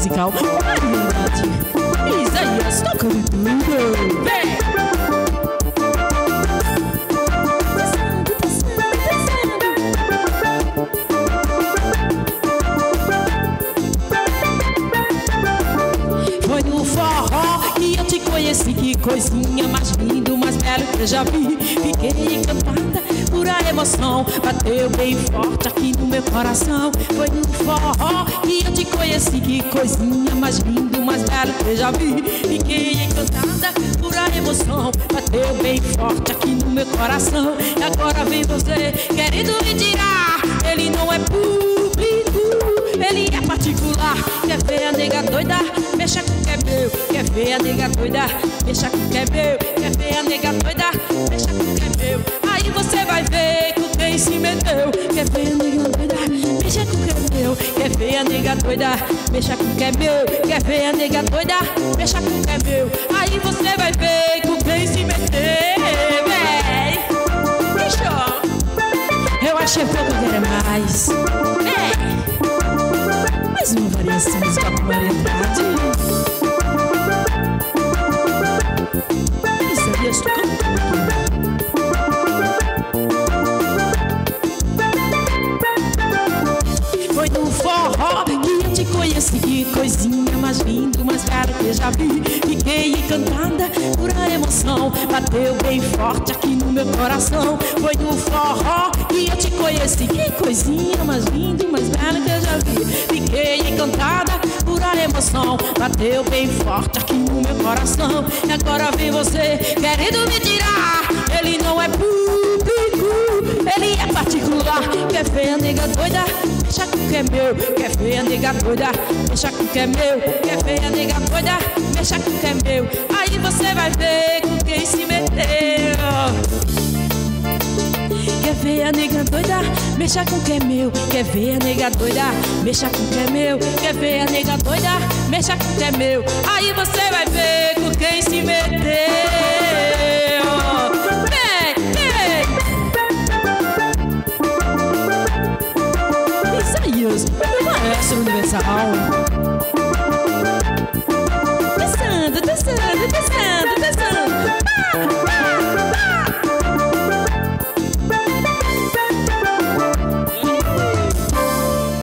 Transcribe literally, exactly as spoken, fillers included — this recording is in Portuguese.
musical. Variedade. Isaías tocando tudo. Vem! Foi no forró que eu te conheci, que coisinha mais linda, mais bela que eu já vi. Fiquei encantada por a emoção, bateu bem forte aqui no meu coração. Foi no forró que eu te conheci, que coisinha mais linda, mais bela que eu já vi. Fiquei encantada por a emoção, bateu bem forte aqui no meu coração. E agora vem você querendo me tirar, ele não é público, ele é particular. Quer ver a nega doida? Mexa com o que é meu. Quer ver a nega doida? Mexa com o que é meu. Quer ver a nega doida? Mexa com o que é meu. Aí você vai ver com quem se meteu. Quer ver a nega doida? Mexa com o que é meu. Quer ver a nega doida? Mexa com o que é meu. Quer ver a nega doida? Mexa com o que é meu. Aí você vai ver com quem se meteu. Véi, bicho, eu achei pouco, eu quero mais. É. Mais uma variação musical com variedade. Isaías tocando tudo. Foi no forró que eu te conheci, que coisinha mais linda, mais cara que eu já vi. Fiquei encantada por a emoção, bateu bem forte aqui no meu coração. Foi no forró que eu te conheci, que coisinha mais linda, mais bela que eu já vi. Fiquei encantada por a emoção, bateu bem forte aqui no meu coração. E agora vem você querendo me tirar, ele não é público, ele é particular. Quer ver a nega doida? Mexa com o que é meu. Quer ver a nega doida? Mexa com o que é meu. Quer ver a nega doida? Mexa com o que é meu. Aí você vai ver com quem se meteu. Quer ver a nega doida? Mexa com o que é meu. Quer ver a nega doida? Mexa com o que é meu. Quer ver a nega doida? Mexa com o que é meu. Aí você vai ver com quem se meteu. Vem, vem! Isaías, maestro universal.